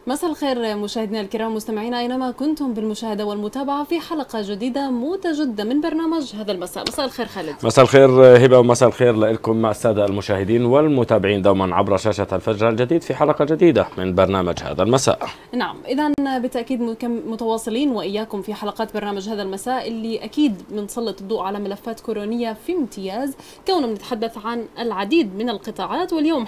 مساء الخير مشاهدينا الكرام، مستمعينا اينما كنتم بالمشاهده والمتابعه في حلقه جديده متجدده من برنامج هذا المساء. مساء الخير خالد. مساء الخير هبه، ومساء الخير لكم مع الساده المشاهدين والمتابعين دوما عبر شاشه الفجر الجديد في حلقه جديده من برنامج هذا المساء. نعم، اذا بالتاكيد متواصلين واياكم في حلقات برنامج هذا المساء اللي اكيد بنسلط الضوء على ملفات كورونيه في امتياز، كوننا بنتحدث عن العديد من القطاعات. واليوم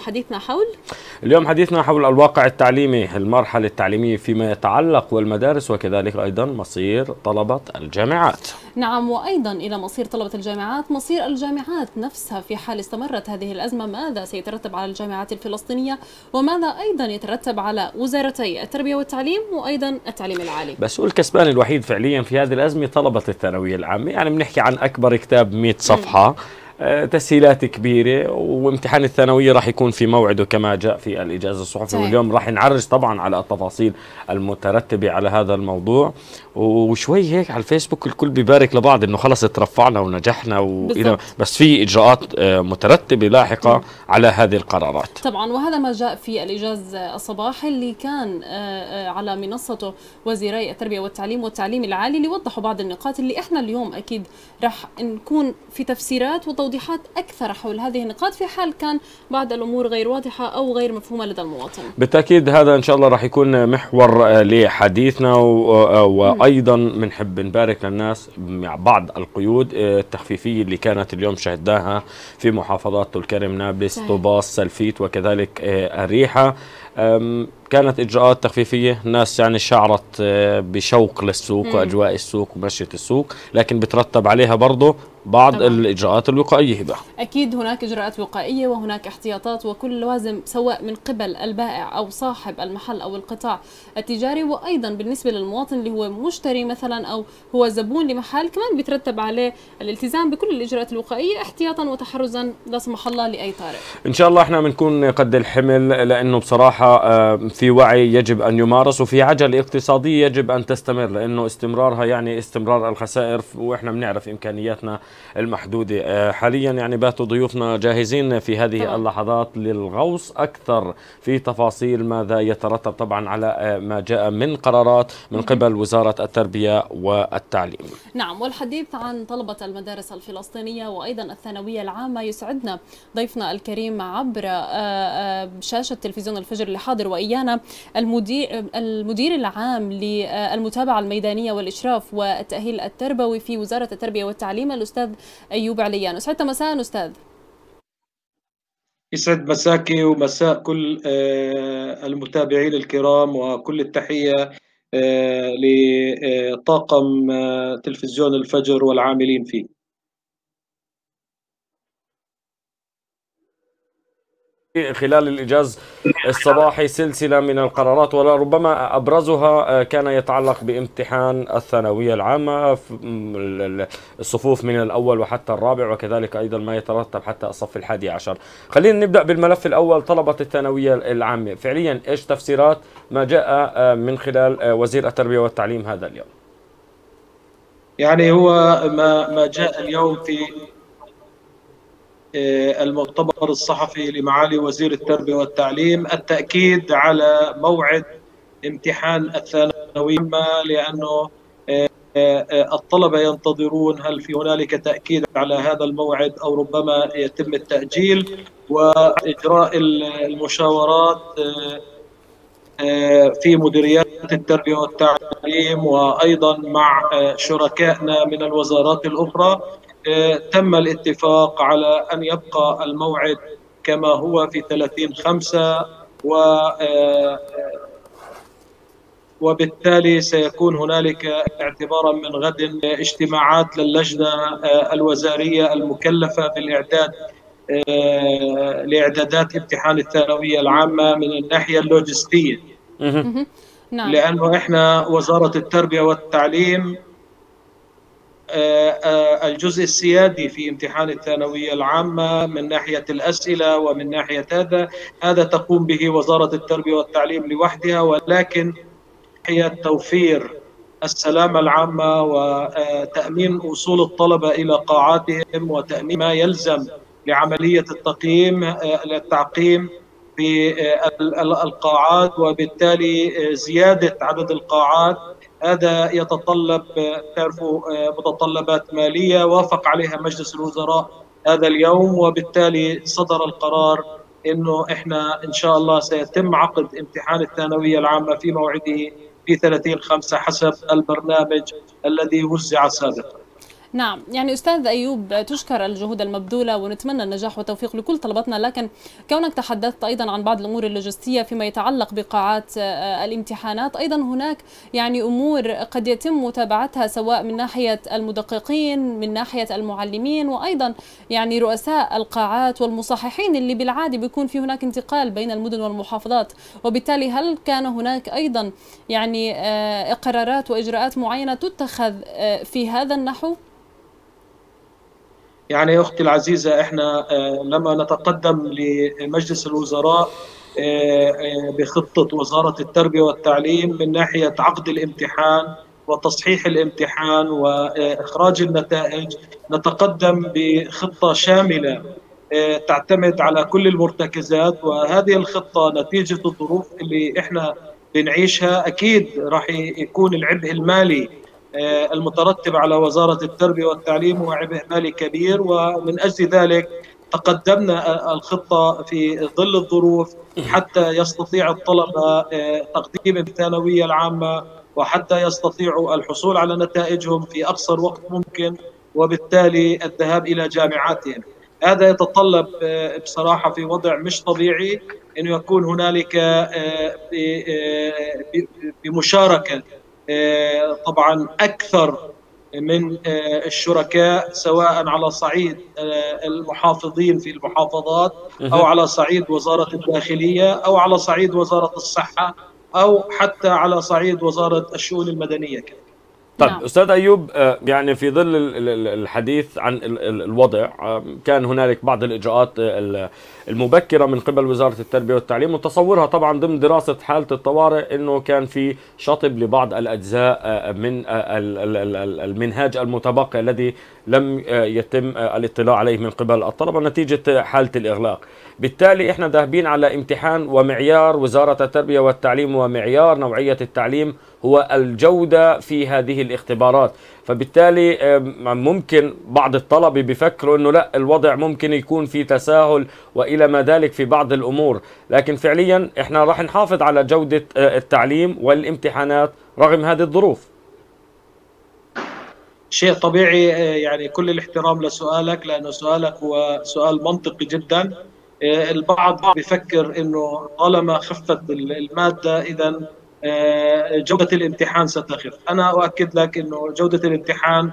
حديثنا حول الواقع التعليمي، المرحله التعليميه فيما يتعلق والمدارس، وكذلك ايضا مصير طلبه الجامعات. نعم، وايضا الى مصير طلبه الجامعات، مصير الجامعات نفسها في حال استمرت هذه الازمه. ماذا سيترتب على الجامعات الفلسطينيه، وماذا ايضا يترتب على وزارتي التربيه والتعليم وايضا التعليم العالي؟ بس هو الكسبان الوحيد فعليا في هذه الازمه طلبه الثانويه العامه، يعني بنحكي عن اكبر كتاب 100 صفحه، تسهيلات كبيرة، وامتحان الثانوية راح يكون في موعده كما جاء في الإجازة الصحفي. واليوم راح نعرج طبعا على التفاصيل المترتبة على هذا الموضوع، وشوي هيك على الفيسبوك الكل بيبارك لبعض انه خلص ترفعنا ونجحنا بس في إجراءات مترتبة لاحقة على هذه القرارات طبعا. وهذا ما جاء في الإيجاز الصباحي اللي كان على منصته وزيري التربية والتعليم والتعليم العالي، اللي وضحوا بعض النقاط اللي احنا اليوم اكيد راح نكون في تفسيرات وتوضيحات أكثر حول هذه النقاط في حال كان بعض الأمور غير واضحة أو غير مفهومة لدى المواطن. بالتأكيد هذا إن شاء الله راح يكون محور لحديثنا، وأيضا بنحب نبارك للناس مع بعض القيود التخفيفية اللي كانت اليوم شهدناها في محافظات طول كرم، نابلس، طوباس، سلفيت، وكذلك الريحة. كانت إجراءات تخفيفية، الناس يعني شعرت بشوق للسوق وأجواء السوق ومشية السوق، لكن بترتب عليها برضه بعض طبعا الإجراءات الوقائية. بقى أكيد هناك إجراءات وقائية وهناك احتياطات، وكل لازم سواء من قبل البائع أو صاحب المحل أو القطاع التجاري، وأيضا بالنسبة للمواطن اللي هو مشتري مثلا أو هو زبون لمحل، كمان بيترتب عليه الالتزام بكل الإجراءات الوقائية احتياطا وتحرزا لا سمح الله لأي طارئ. إن شاء الله احنا بنكون قد الحمل، لأنه بصراحة في وعي يجب أن يمارس، وفي عجلة اقتصادية يجب أن تستمر، لأنه استمرارها يعني استمرار الخسائر، وإحنا بنعرف إمكانياتنا المحدودة حاليا. يعني باتوا ضيوفنا جاهزين في هذه اللحظات للغوص أكثر في تفاصيل ماذا يترتب طبعا على ما جاء من قرارات من قبل وزارة التربية والتعليم. نعم، والحديث عن طلبة المدارس الفلسطينية وأيضا الثانوية العامة يسعدنا ضيفنا الكريم عبر شاشة تلفزيون الفجر اللي حاضر وإيانا المدير العام للمتابعة الميدانية والإشراف والتأهيل التربوي في وزارة التربية والتعليم، الأستاذ أيوب عليان. أسعدت مساء أستاذ. يسعد مساكي ومساء كل المتابعين الكرام، وكل التحية لطاقم تلفزيون الفجر والعاملين فيه. خلال الإجازة الصباحي سلسلة من القرارات، ولربما أبرزها كان يتعلق بامتحان الثانوية العامة في الصفوف من الأول وحتى الرابع، وكذلك أيضا ما يترتب حتى الصف ال11. خلينا نبدأ بالملف الأول، طلبة الثانوية العامة. فعليا إيش تفسيرات ما جاء من خلال وزير التربية والتعليم هذا اليوم؟ يعني هو ما جاء اليوم في المؤتمر الصحفي لمعالي وزير التربية والتعليم التأكيد على موعد امتحان الثانوية العامة، لأنه الطلبة ينتظرون هل في هنالك تأكيد على هذا الموعد أو ربما يتم التأجيل، وإجراء المشاورات في مديريات التربية والتعليم وأيضا مع شركائنا من الوزارات الأخرى. تم الاتفاق على أن يبقى الموعد كما هو في 30/5، وبالتالي سيكون هنالك اعتبارا من غد اجتماعات للجنة الوزارية المكلفة بالإعداد لإعدادات امتحان الثانوية العامة من الناحية اللوجستية. لأنه إحنا وزارة التربية والتعليم الجزء السيادي في امتحان الثانوية العامة من ناحية الأسئلة ومن ناحية هذا تقوم به وزارة التربية والتعليم لوحدها، ولكن هي توفير السلامة العامة وتأمين وصول الطلبة إلى قاعاتهم وتأمين ما يلزم لعملية التعقيم في القاعات، وبالتالي زيادة عدد القاعات هذا يتطلب تعرفوا متطلبات مالية وافق عليها مجلس الوزراء هذا اليوم، وبالتالي صدر القرار انه احنا ان شاء الله سيتم عقد امتحان الثانوية العامة في موعده في 30/5 حسب البرنامج الذي وزع سابقا. نعم، يعني أستاذ أيوب تشكر الجهود المبذولة ونتمنى النجاح والتوفيق لكل طلبتنا، لكن كونك تحدثت أيضا عن بعض الأمور اللوجستية فيما يتعلق بقاعات الامتحانات، أيضا هناك يعني أمور قد يتم متابعتها سواء من ناحية المدققين من ناحية المعلمين وأيضا يعني رؤساء القاعات والمصححين اللي بالعادة بيكون في هناك انتقال بين المدن والمحافظات، وبالتالي هل كان هناك أيضا يعني قرارات وإجراءات معينة تتخذ في هذا النحو؟ يعني أختي العزيزة، إحنا لما نتقدم لمجلس الوزراء بخطة وزارة التربية والتعليم من ناحية عقد الامتحان وتصحيح الامتحان وإخراج النتائج، نتقدم بخطة شاملة تعتمد على كل المرتكزات، وهذه الخطة نتيجة الظروف اللي إحنا بنعيشها أكيد راح يكون العبء المالي المترتب على وزارة التربية والتعليم هو عبء مالي كبير، ومن أجل ذلك تقدمنا الخطة في ظل الظروف حتى يستطيع الطلبة تقديم الثانوية العامة وحتى يستطيعوا الحصول على نتائجهم في أقصر وقت ممكن، وبالتالي الذهاب إلى جامعاتهم. هذا يتطلب بصراحة في وضع مش طبيعي أنه يكون هنالك بمشاركة طبعا أكثر من الشركاء سواء على صعيد المحافظين في المحافظات أو على صعيد وزارة الداخلية أو على صعيد وزارة الصحة أو حتى على صعيد وزارة الشؤون المدنية كمان. طيب أستاذ أيوب، يعني في ظل الحديث عن الوضع كان هنالك بعض الإجراءات المبكرة من قبل وزارة التربية والتعليم، وتصورها طبعا ضمن دراسة حالة الطوارئ أنه كان في شطب لبعض الأجزاء من المنهاج المتبقي الذي لم يتم الاطلاع عليه من قبل الطلبة نتيجة حالة الإغلاق. بالتالي احنا ذاهبين على امتحان ومعيار وزارة التربية والتعليم ومعيار نوعية التعليم هو الجودة في هذه الاختبارات، فبالتالي ممكن بعض الطلبة بيفكروا انه لا الوضع ممكن يكون في تساهل والى ما ذلك في بعض الامور، لكن فعليا احنا راح نحافظ على جودة التعليم والامتحانات رغم هذه الظروف. شيء طبيعي، يعني كل الاحترام لسؤالك لأنه سؤالك هو سؤال منطقي جدا. البعض بيفكر انه طالما خفت المادة اذا جودة الامتحان ستخف. انا اؤكد لك انه جودة الامتحان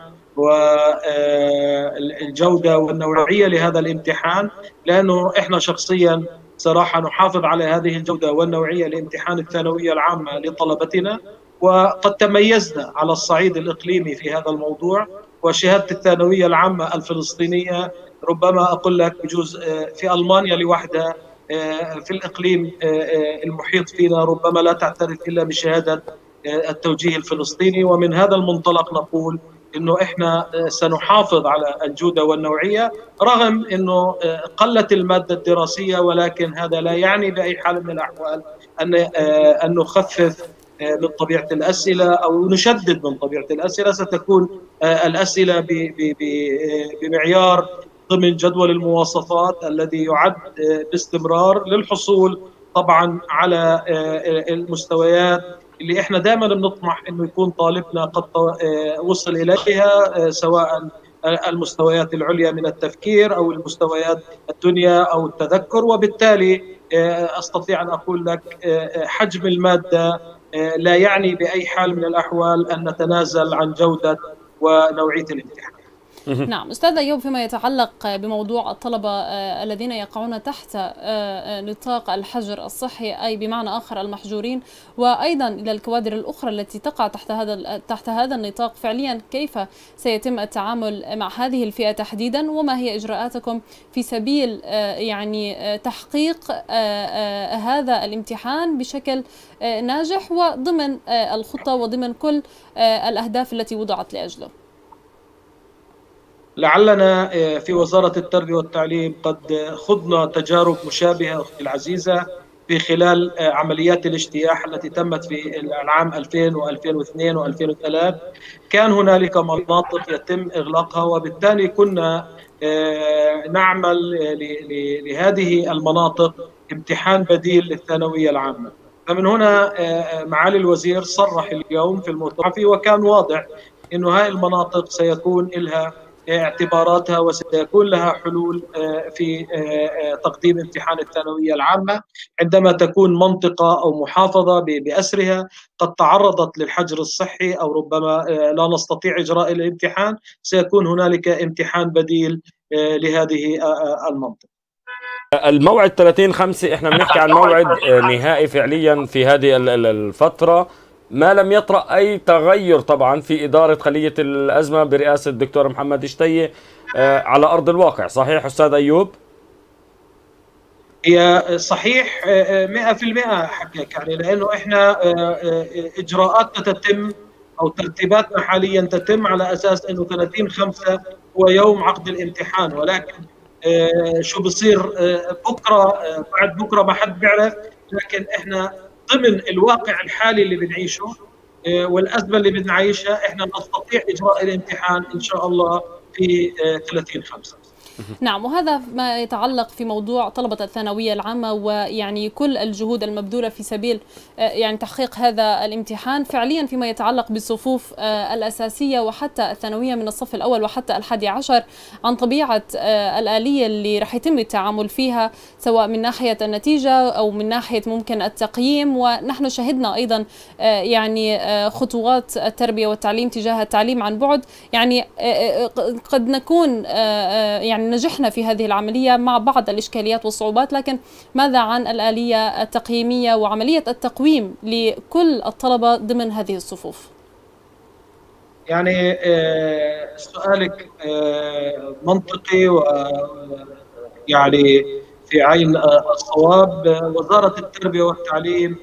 والجودة والنوعية لهذا الامتحان، لانه احنا شخصيا صراحة نحافظ على هذه الجودة والنوعية لامتحان الثانوية العامة لطلبتنا، وقد تميزنا على الصعيد الإقليمي في هذا الموضوع. وشهادة الثانوية العامة الفلسطينية ربما أقول لك بجوز في ألمانيا لوحدها في الإقليم المحيط فينا ربما لا تعترف إلا بشهادة التوجيه الفلسطيني، ومن هذا المنطلق نقول إنه إحنا سنحافظ على الجودة والنوعية رغم إنه قلت المادة الدراسية، ولكن هذا لا يعني بأي حال من الأحوال أن نخفف من طبيعة الأسئلة أو نشدد من طبيعة الأسئلة. ستكون الأسئلة بمعيار ضمن جدول المواصفات الذي يعد باستمرار للحصول طبعا على المستويات اللي احنا دائما بنطمح انه يكون طالبنا قد وصل اليها، سواء المستويات العليا من التفكير او المستويات الدنيا او التذكر. وبالتالي استطيع ان اقول لك حجم المادة لا يعني بأي حال من الأحوال أن نتنازل عن جودة ونوعية الامتحان. نعم أستاذ أيوب، فيما يتعلق بموضوع الطلبة الذين يقعون تحت نطاق الحجر الصحي، أي بمعنى آخر المحجورين، وأيضا إلى الكوادر الأخرى التي تقع تحت هذا النطاق، فعليا كيف سيتم التعامل مع هذه الفئة تحديدا، وما هي إجراءاتكم في سبيل يعني تحقيق هذا الامتحان بشكل ناجح وضمن الخطة وضمن كل الأهداف التي وضعت لأجله؟ لعلنا في وزارة التربية والتعليم قد خضنا تجارب مشابهة أختي العزيزة في خلال عمليات الاجتياح التي تمت في العام 2000 و2002 و2003. كان هنالك مناطق يتم إغلاقها، وبالتالي كنا نعمل لهذه المناطق امتحان بديل للثانوية العامة. فمن هنا معالي الوزير صرح اليوم في المؤتمر، وكان واضح أن هذه المناطق سيكون لها اعتباراتها وسيكون لها حلول في تقديم امتحان الثانوية العامة عندما تكون منطقة أو محافظة بأسرها قد تعرضت للحجر الصحي أو ربما لا نستطيع إجراء الامتحان، سيكون هنالك امتحان بديل لهذه المنطقة. الموعد 30/5 احنا بنحكي عن موعد نهائي فعليا في هذه الفترة، ما لم يطرأ أي تغير طبعا في إدارة خلية الأزمة برئاسة الدكتور محمد شتية على أرض الواقع. صحيح أستاذ أيوب؟ هي صحيح 100% حقك، يعني لأنه إحنا إجراءاتنا تتم أو ترتيباتنا حاليا تتم على أساس أنه 30/5 هو يوم عقد الامتحان، ولكن شو بصير بكرة بعد بكرة ما حد بيعرف. لكن إحنا ضمن الواقع الحالي اللي بنعيشه والأزمة اللي بنعيشها إحنا نستطيع إجراء الامتحان إن شاء الله في 30/5. نعم، وهذا ما يتعلق في موضوع طلبة الثانوية العامة، ويعني كل الجهود المبذولة في سبيل يعني تحقيق هذا الامتحان فعليا فيما يتعلق بالصفوف الأساسية وحتى الثانوية من الصف الأول وحتى ال11، عن طبيعة الآلية اللي رح يتم التعامل فيها سواء من ناحية النتيجة أو من ناحية ممكن التقييم. ونحن شهدنا أيضا يعني خطوات التربية والتعليم تجاه التعليم عن بعد، يعني قد نكون يعني نجحنا في هذه العملية مع بعض الإشكاليات والصعوبات، لكن ماذا عن الآلية التقييمية وعملية التقويم لكل الطلبة ضمن هذه الصفوف؟ يعني سؤالك منطقي ويعني في عين الصواب. وزارة التربية والتعليم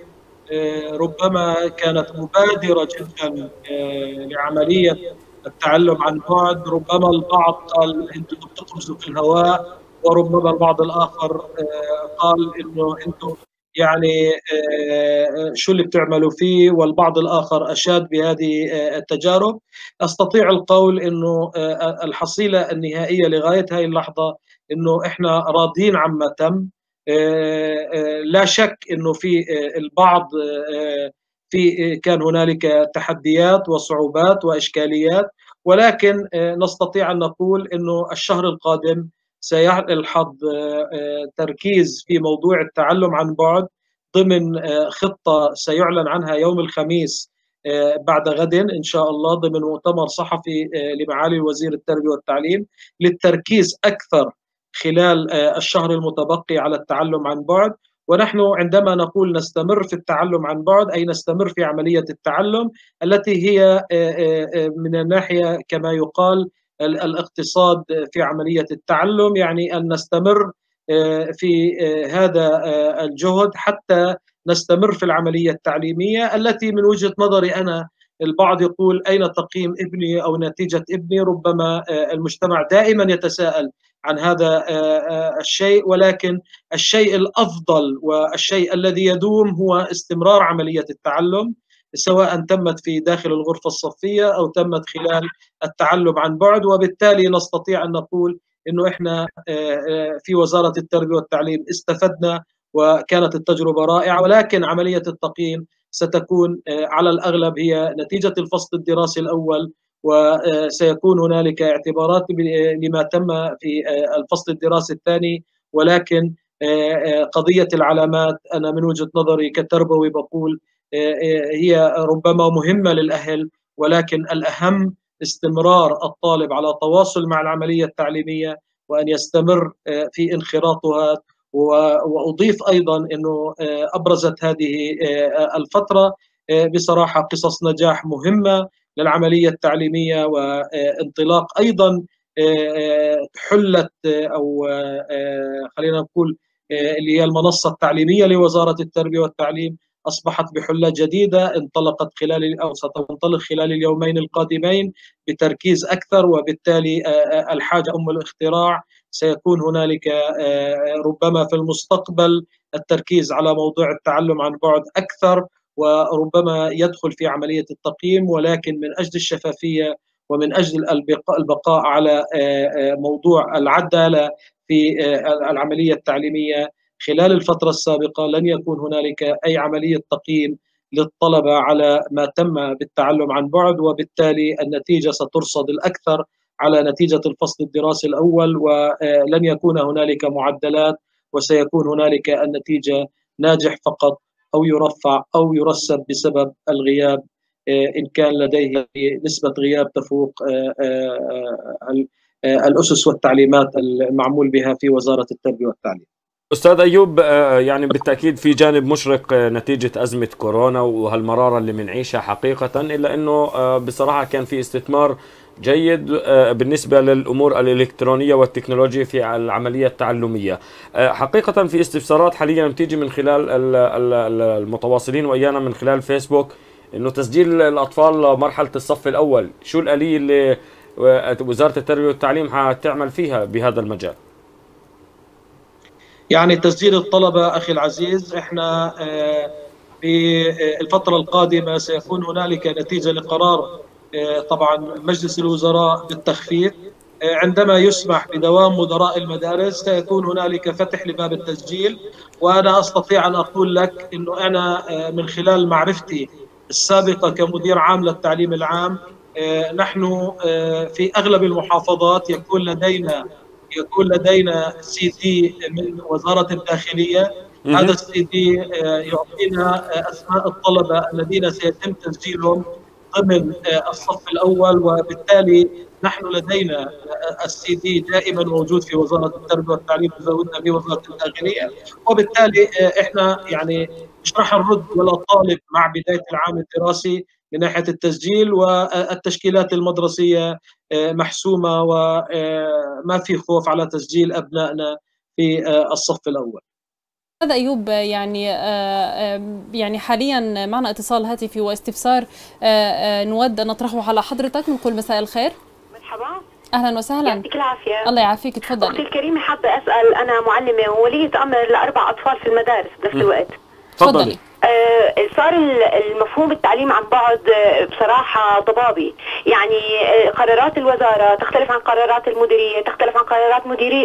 ربما كانت مبادرة جدا لعملية التعلم عن بعد. ربما البعض قال انتم بتقفزوا في الهواء، وربما البعض الاخر قال انه انتم يعني شو اللي بتعملوا فيه، والبعض الاخر اشاد بهذه التجارب. استطيع القول انه الحصيله النهائيه لغايه هذه اللحظه انه احنا راضين عما تم. لا شك انه في البعض في كان هنالك تحديات وصعوبات واشكاليات، ولكن نستطيع ان نقول انه الشهر القادم سيلحظ تركيز في موضوع التعلم عن بعد ضمن خطه سيعلن عنها يوم الخميس بعد غد ان شاء الله ضمن مؤتمر صحفي لمعالي وزير التربيه والتعليم للتركيز اكثر خلال الشهر المتبقي على التعلم عن بعد. ونحن عندما نقول نستمر في التعلم عن بعد أي نستمر في عملية التعلم التي هي من الناحية كما يقال الاقتصاد في عملية التعلم، يعني أن نستمر في هذا الجهد حتى نستمر في العملية التعليمية التي من وجهة نظري أنا البعض يقول أين تقييم ابني أو نتيجة ابني. ربما المجتمع دائما يتساءل عن هذا الشيء، ولكن الشيء الأفضل والشيء الذي يدوم هو استمرار عملية التعلم، سواء تمت في داخل الغرفة الصفية أو تمت خلال التعلم عن بعد. وبالتالي نستطيع أن نقول أنه إحنا في وزارة التربية والتعليم استفدنا وكانت التجربة رائعة، ولكن عملية التقييم ستكون على الأغلب هي نتيجة الفصل الدراسي الأول، وسيكون هنالك اعتبارات لما تم في الفصل الدراسي الثاني. ولكن قضية العلامات أنا من وجهة نظري كتربوي بقول هي ربما مهمة للأهل، ولكن الأهم استمرار الطالب على تواصل مع العملية التعليمية وأن يستمر في انخراطها. وأضيف أيضا أنه أبرزت هذه الفترة بصراحة قصص نجاح مهمة للعملية التعليمية، وانطلاق أيضا حلت أو خلينا نقول اللي هي المنصة التعليمية لوزارة التربية والتعليم أصبحت بحلة جديدة انطلقت خلال أو ستنطلق خلال اليومين القادمين بتركيز أكثر، وبالتالي الحاجة أم الاختراع. سيكون هنالك ربما في المستقبل التركيز على موضوع التعلم عن بعد أكثر، وربما يدخل في عملية التقييم، ولكن من أجل الشفافية ومن أجل البقاء على موضوع العدالة في العملية التعليمية خلال الفترة السابقة لن يكون هنالك أي عملية تقييم للطلبة على ما تم بالتعلم عن بعد، وبالتالي النتيجة سترصد الأكثر على نتيجة الفصل الدراسي الأول، ولن يكون هنالك معدلات، وسيكون هنالك النتيجة ناجح فقط أو يرفع أو يرسب بسبب الغياب، إن كان لديه نسبة غياب تفوق الأسس والتعليمات المعمول بها في وزارة التربية والتعليم. أستاذ أيوب، يعني بالتأكيد في جانب مشرق نتيجة أزمة كورونا وهالمرارة اللي بنعيشها حقيقة، إلا أنه بصراحة كان في استثمار جيد بالنسبة للأمور الإلكترونية والتكنولوجيا في العملية التعلمية. حقيقة في استفسارات حاليا بتيجي من خلال المتواصلين وإيانا من خلال فيسبوك إنه تسجيل الأطفال مرحلة الصف الأول، شو الآلية اللي وزارة التربية والتعليم حتعمل فيها بهذا المجال؟ يعني تسجيل الطلبة أخي العزيز، إحنا في الفترة القادمة سيكون هنالك نتيجة لقرار طبعا مجلس الوزراء بالتخفيف. عندما يسمح بدوام مدراء المدارس سيكون هنالك فتح لباب التسجيل، وأنا أستطيع أن أقول لك أنه أنا من خلال معرفتي السابقة كمدير عام للتعليم العام، نحن في أغلب المحافظات يكون لدينا سي دي من وزارة الداخلية. هذا السي دي يعطينا أسماء الطلبة الذين سيتم تسجيلهم ضمن الصف الأول، وبالتالي نحن لدينا السي دي دائما موجود في وزارة التربية والتعليم تزودنا بوزارة الداخلية، وبالتالي احنا يعني مش راح نرد ولا طالب مع بداية العام الدراسي من ناحية التسجيل، والتشكيلات المدرسية محسومة وما في خوف على تسجيل أبنائنا في الصف الأول. هذا أيوب، يعني حاليا معنا اتصال هاتفي واستفسار نود أن نطرحه على حضرتك. نقول مساء الخير. مرحبا. أهلا وسهلا. يعطيك العافية. الله يعافيك، تفضلي. أختي الكريمة، حابة أسأل، أنا معلمة وولية أمر ل4 أطفال في المدارس بنفس الوقت. تفضلي. صار المفهوم التعليم عن بعد بصراحة ضبابي، يعني قرارات الوزارة تختلف عن قرارات المديرية، تختلف عن قرارات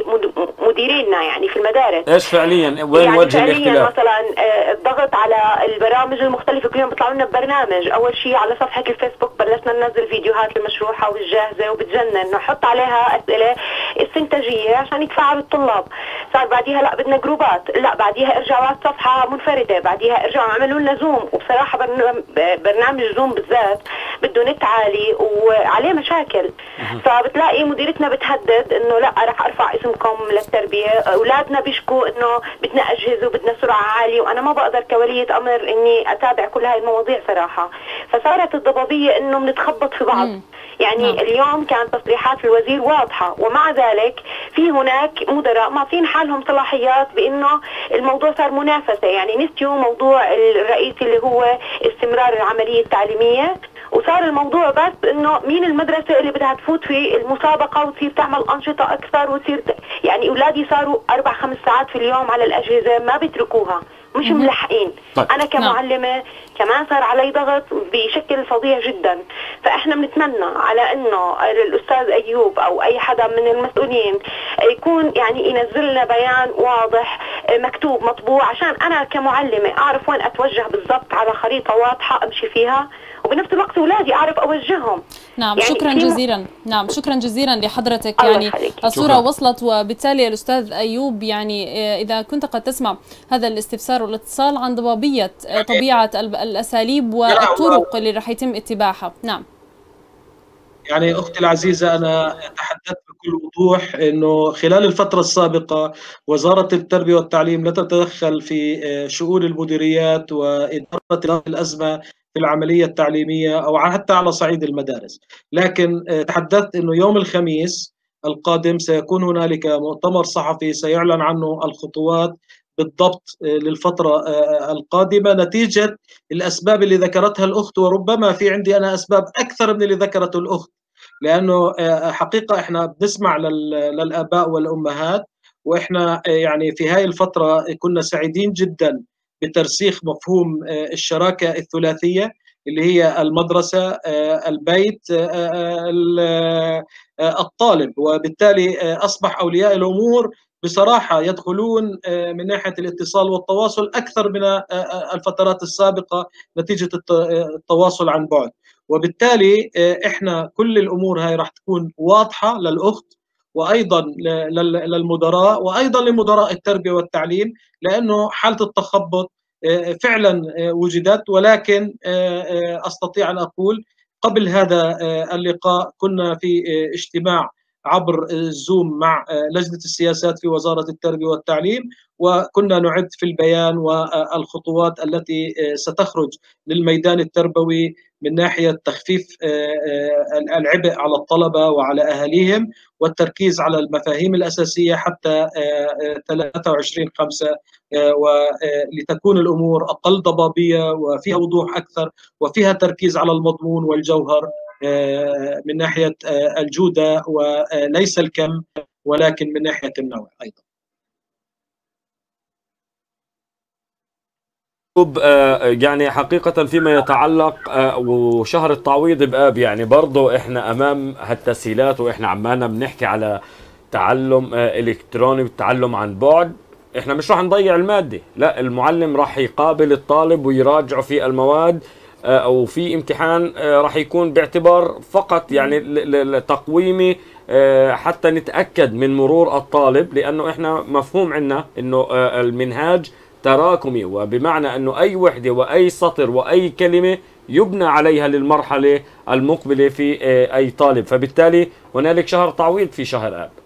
مديرينا يعني في المدارس. ايش فعليا وين يعني وجه الاختلاف؟ مثلا الضغط على البرامج المختلفة، كل يوم بيطلعوا لنا ببرنامج. أول شيء على صفحة الفيسبوك بلشنا ننزل فيديوهات المشروحة والجاهزة وبتجنن، نحط عليها أسئلة استنتاجية عشان يتفاعلوا الطلاب. صار بعديها لا بدنا جروبات، لا بعديها ارجعوا على الصفحة منفردة، بعديها ارجعوا عملوا لنا زوم. وبصراحة برنامج زوم بالذات بده نت عالي وعليه مشاكل، فبتلاقي مديرتنا بتهدد انه لا رح ارفع اسمكم للتربية. اولادنا بيشكوا انه بدنا اجهزة وبدنا سرعة عالية، وانا ما بقدر كولية امر اني اتابع كل هاي المواضيع صراحة. فصارت الضبابية انه بنتخبط في بعض. يعني اليوم كانت تصريحات الوزير واضحة، ومع ذلك في هناك مدراء معطين حالهم صلاحيات بانه الموضوع صار منافسة. يعني نسيوا موضوع الرئيسي اللي هو استمرار العملية التعليمية، وصار الموضوع بس انه مين المدرسة اللي بدها تفوت في المسابقة وتصير تعمل انشطة اكثر وتصير يعني اولادي صاروا 4-5 ساعات في اليوم على الاجهزة ما بيتركوها، مش ملحقين. طيب. انا كمعلمة كمان صار علي ضغط بشكل فظيع جدا. فاحنا بنتمنى على انه الاستاذ ايوب او اي حدا من المسؤولين يكون يعني ينزل لنا بيان واضح مكتوب مطبوع، عشان انا كمعلمة اعرف وين اتوجه بالضبط على خريطة واضحة امشي فيها، وبنفس الوقت اولادي اعرف اوجههم. نعم يعني شكرا جزيلا. نعم شكرا جزيلا لحضرتك. يعني الصورة شكرا. وصلت، وبالتالي الأستاذ أيوب يعني إذا كنت قد تسمع هذا الاستفسار والاتصال عن ضبابية طبيعة الأساليب والطرق اللي رح يتم اتباعها. نعم يعني أختي العزيزة، أنا تحدثت بكل وضوح أنه خلال الفترة السابقة وزارة التربية والتعليم لا تتدخل في شؤون المديريات وإدارة الأزمة في العملية التعليمية أو حتى على صعيد المدارس، لكن تحدثت أنه يوم الخميس القادم سيكون هنالك مؤتمر صحفي سيعلن عنه الخطوات بالضبط للفترة القادمة نتيجة الأسباب اللي ذكرتها الأخت، وربما في عندي أنا أسباب أكثر من اللي ذكرته الأخت، لأنه حقيقة إحنا بنسمع للآباء والأمهات، وإحنا يعني في هاي الفترة كنا سعيدين جدا بترسيخ مفهوم الشراكة الثلاثية اللي هي المدرسة البيت الطالب، وبالتالي أصبح أولياء الأمور بصراحة يدخلون من ناحية الاتصال والتواصل أكثر من الفترات السابقة نتيجة التواصل عن بعد. وبالتالي إحنا كل الأمور هاي راح تكون واضحة للأخت وأيضا للمدراء وأيضا لمدراء التربية والتعليم، لأنه حالة التخبط فعلا وجدت. ولكن أستطيع أن أقول قبل هذا اللقاء كنا في اجتماع عبر الزوم مع لجنة السياسات في وزارة التربية والتعليم، وكنا نعد في البيان والخطوات التي ستخرج للميدان التربوي من ناحية تخفيف العبء على الطلبة وعلى أهاليهم والتركيز على المفاهيم الأساسية حتى 23/5 ولتكون الأمور أقل ضبابية وفيها وضوح أكثر وفيها تركيز على المضمون والجوهر من ناحية الجودة وليس الكم، ولكن من ناحية النوع أيضا. يعني حقيقة فيما يتعلق وشهر التعويض بآب، يعني برضه احنا امام هالتسهيلات واحنا عمالنا بنحكي على تعلم الكتروني والتعلم عن بعد. احنا مش راح نضيع المادة، لا، المعلم راح يقابل الطالب ويراجعه في المواد او في امتحان راح يكون باعتبار فقط يعني تقويمي حتى نتأكد من مرور الطالب، لانه احنا مفهوم عنا انه المنهاج تراكمي، وبمعنى أنه أي وحدة وأي سطر وأي كلمة يبنى عليها للمرحلة المقبلة في أي طالب، فبالتالي هنالك شهر تعويض في شهر آب.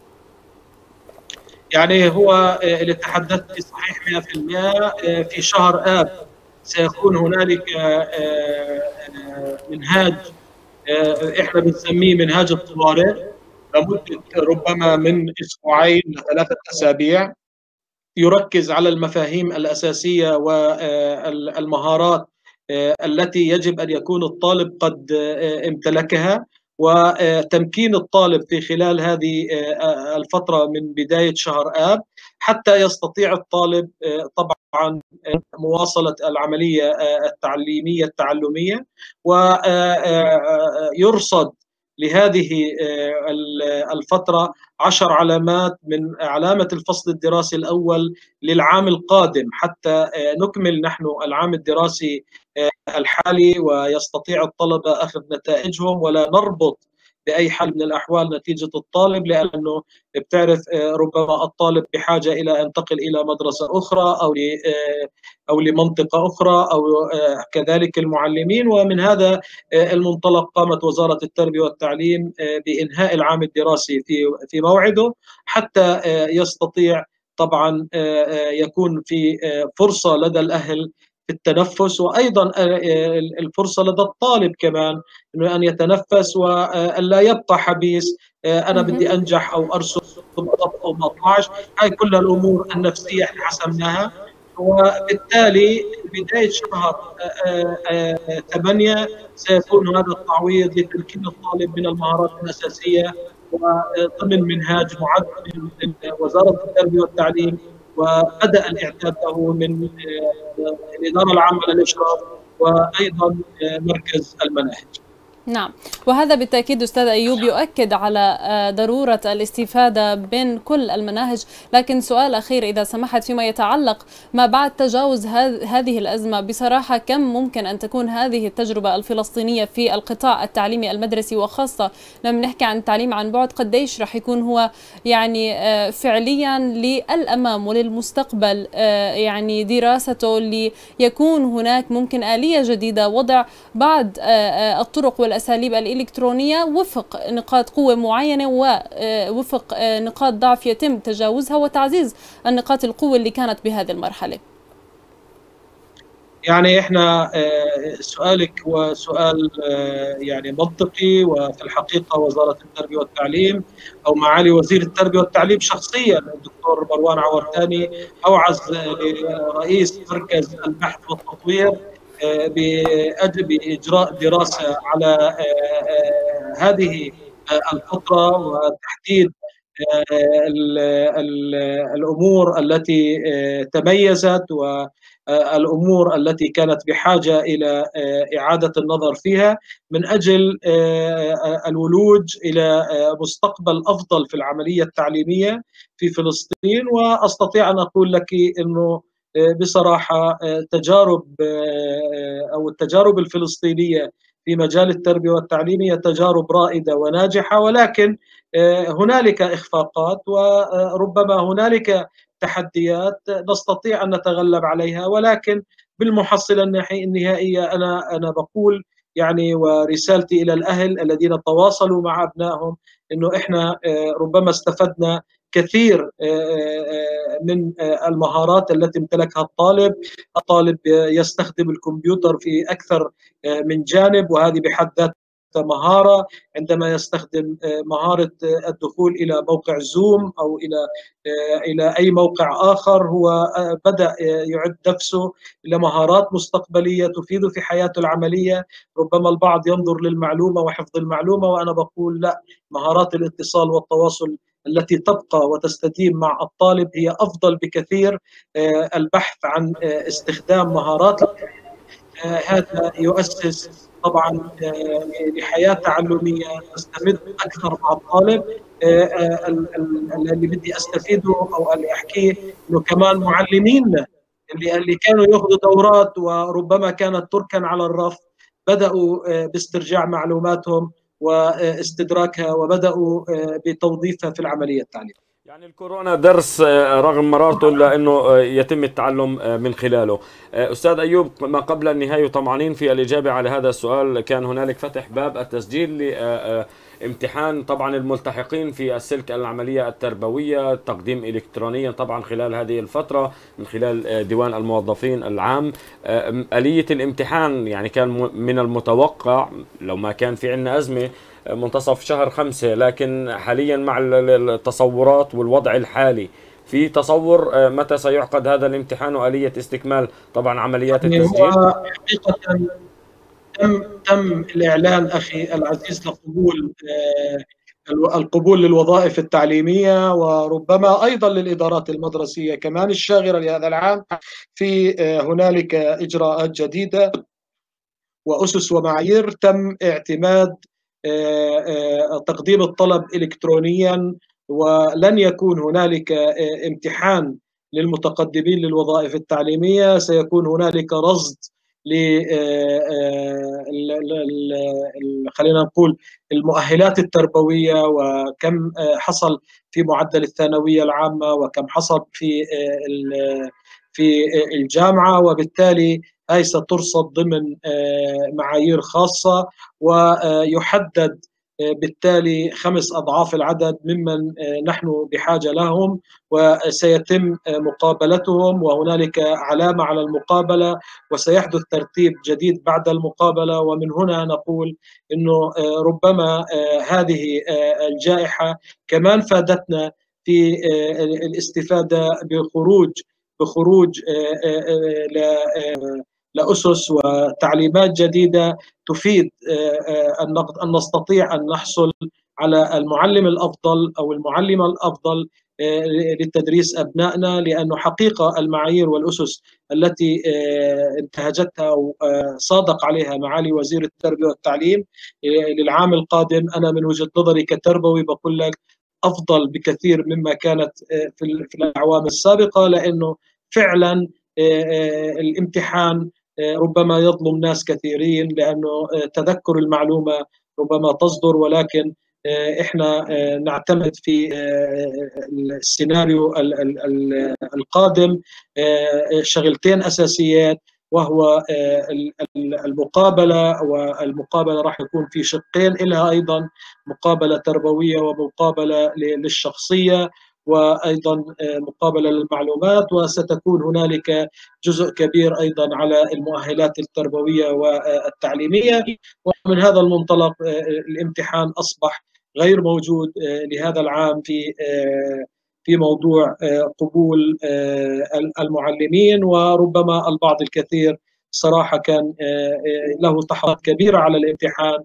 يعني هو اللي تحدثت صحيح 100%. في شهر آب سيكون هنالك منهاج احنا بنسميه منهاج الطوارئ لمدة ربما من أسبوعين ل3 أسابيع، يركز على المفاهيم الأساسية والمهارات التي يجب أن يكون الطالب قد امتلكها، وتمكين الطالب في خلال هذه الفترة من بداية شهر آب حتى يستطيع الطالب طبعا مواصلة العملية التعليمية التعلمية، ويرصد لهذه الفترة 10 علامات من علامة الفصل الدراسي الأول للعام القادم حتى نكمل نحن العام الدراسي الحالي ويستطيع الطلبة أخذ نتائجهم، ولا نربط بأي حال من الأحوال نتيجة الطالب، لأنه بتعرف ربما الطالب بحاجة إلى أن ينتقل إلى مدرسة أخرى أو لمنطقة أخرى أو كذلك المعلمين. ومن هذا المنطلق قامت وزارة التربية والتعليم بإنهاء العام الدراسي في موعده حتى يستطيع طبعا يكون في فرصة لدى الأهل في التنفس، وأيضا الفرصة لدى الطالب كمان أن يتنفس وأن لا يبقى حبيس أنا بدي أنجح أو أرسم أو ما أطلعش. هاي كل الأمور النفسية احنا حسمناها، وبالتالي بداية شهر 8 سيكون هذا التعويض لتمكين الطالب من المهارات الأساسية وضمن منهاج معد من وزارة التربية والتعليم، وبدأ الإعداد له من الإدارة العامة للإشراف وأيضا مركز المناهج. نعم، وهذا بالتأكيد أستاذ أيوب يؤكد على ضرورة الاستفادة بين كل المناهج. لكن سؤال أخير إذا سمحت، فيما يتعلق ما بعد تجاوز هذه الأزمة، بصراحة كم ممكن أن تكون هذه التجربة الفلسطينية في القطاع التعليمي المدرسي، وخاصة لما نحكي عن التعليم عن بعد، قديش رح يكون هو يعني فعليا للأمام وللمستقبل يعني دراسته ليكون هناك ممكن آلية جديدة وضع بعض الطرق والأساليب الإلكترونية وفق نقاط قوة معينة ووفق نقاط ضعف يتم تجاوزها وتعزيز النقاط القوة اللي كانت بهذه المرحلة. يعني احنا سؤالك هو سؤال يعني منطقي، وفي الحقيقه وزاره التربيه والتعليم او معالي وزير التربيه والتعليم شخصيا الدكتور مروان عورتاني اوعز لرئيس مركز البحث والتطوير باجراء دراسه على هذه الفتره، وتحديد الامور التي تميزت والامور التي كانت بحاجه الى اعاده النظر فيها من اجل الولوج الى مستقبل افضل في العمليه التعليميه في فلسطين. واستطيع ان اقول لك انه بصراحه تجارب او التجارب الفلسطينيه في مجال التربيه والتعليم هي تجارب رائده وناجحه، ولكن هنالك اخفاقات وربما هنالك تحديات نستطيع ان نتغلب عليها، ولكن بالمحصله النهائيه انا بقول يعني، ورسالتي الى الاهل الذين تواصلوا مع ابنائهم، انه احنا ربما استفدنا كثير من المهارات التي امتلكها الطالب يستخدم الكمبيوتر في اكثر من جانب، وهذه بحد ذاتها مهارة. عندما يستخدم مهارة الدخول إلى موقع زوم أو إلى أي موقع آخر، هو بدأ يعد نفسه لمهارات مستقبلية تفيده في حياته العملية. ربما البعض ينظر للمعلومة وحفظ المعلومة، وأنا بقول لا، مهارات الاتصال والتواصل التي تبقى وتستديم مع الطالب هي أفضل بكثير. البحث عن استخدام مهارات هذا يؤسس طبعا لحياه تعلميه تستمد اكثر مع الطالب. اللي بدي استفيده او اللي احكيه انه كمان معلمينا اللي كانوا ياخذوا دورات وربما كانت تركن على الرف، بداوا باسترجاع معلوماتهم واستدراكها، وبداوا بتوظيفها في العمليه التعليميه. يعني الكورونا درس رغم مرارته الا انه يتم التعلم من خلاله. استاذ ايوب، ما قبل النهايه طمعانين في الاجابه على هذا السؤال، كان هنالك فتح باب التسجيل لامتحان طبعا الملتحقين في السلك العمليه التربويه، تقديم الكترونيا طبعا خلال هذه الفتره من خلال ديوان الموظفين العام. اليه الامتحان يعني كان من المتوقع لو ما كان في عندنا ازمه منتصف شهر 5، لكن حاليا مع التصورات والوضع الحالي في تصور متى سيعقد هذا الامتحان وآلية استكمال طبعا عمليات التسجيل؟ حقيقة تم الإعلان أخي العزيز لقبول القبول للوظائف التعليمية، وربما أيضا للإدارات المدرسية كمان الشاغرة لهذا العام. في هنالك إجراءات جديدة وأسس ومعايير تم اعتماد تقديم الطلب إلكترونيا، ولن يكون هنالك امتحان للمتقدمين للوظائف التعليمية. سيكون هنالك رصد خلينا نقول المؤهلات التربوية، وكم حصل في معدل الثانوية العامة وكم حصل في الجامعة، وبالتالي هاي سترصد ضمن معايير خاصة، ويحدد بالتالي 5 أضعاف العدد ممن نحن بحاجة لهم، وسيتم مقابلتهم، وهنالك علامة على المقابلة، وسيحدث ترتيب جديد بعد المقابلة. ومن هنا نقول إنه ربما هذه الجائحة كمان فادتنا في الاستفادة بخروج لأسس وتعليمات جديدة تفيد أن نستطيع أن نحصل على المعلم الأفضل أو المعلمة الأفضل لتدريس أبنائنا. لأنه حقيقة المعايير والأسس التي انتهجتها أو صادق عليها معالي وزير التربية والتعليم للعام القادم، أنا من وجهة نظري كتربوي بقول لك أفضل بكثير مما كانت في الأعوام السابقة، لأنه فعلا الامتحان ربما يظلم ناس كثيرين، لأنه تذكر المعلومة ربما تصدر، ولكن احنا نعتمد في السيناريو القادم شغلتين أساسيات، وهو المقابلة. والمقابلة راح يكون في شقين لها أيضا، مقابلة تربوية ومقابلة للشخصية. وأيضا مقابلة للمعلومات، وستكون هنالك جزء كبير أيضا على المؤهلات التربوية والتعليمية. ومن هذا المنطلق الامتحان أصبح غير موجود لهذا العام في موضوع قبول المعلمين. وربما البعض الكثير صراحة كان له تحفظات كبيرة على الامتحان،